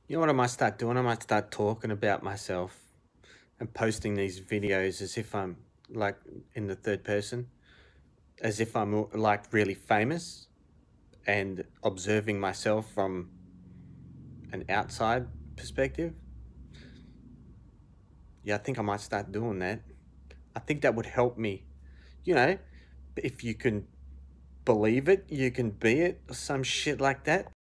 You know what I might start doing? I might start talking about myself and posting these videos as if I'm like in the third person, as if I'm like really famous and observing myself from an outside perspective. Yeah, I think I might start doing that. I think that would help me. You know, if you can believe it, you can be it, or some shit like that.